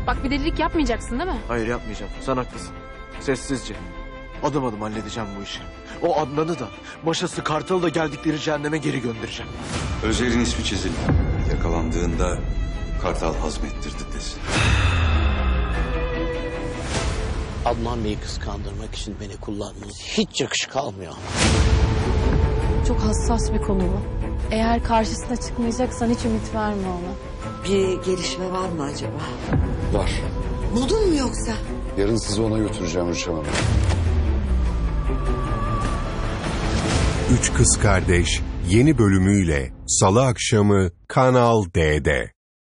Bak bir delilik yapmayacaksın değil mi? Hayır yapmayacağım. Sen haklısın. Sessizce. Adım adım halledeceğim bu işi. O Adnan'ı da, Maşası Kartal'ı da geldikleri cehenneme geri göndereceğim. Özer'in ismi çizildi. Yakalandığında Kartal hazmettirdi desin. Adnan Bey'i kıskandırmak için beni kullandınız. Hiç yakışık almıyor ama. Çok hassas bir konu bu. Eğer karşısına çıkmayacaksan hiç ümit verme ona. Bir gelişme var mı acaba? Var. Buldun mu yoksa? Yarın sizi ona götüreceğim Rüçhan Hanım. Üç Kız Kardeş yeni bölümüyle Salı akşamı Kanal D'de.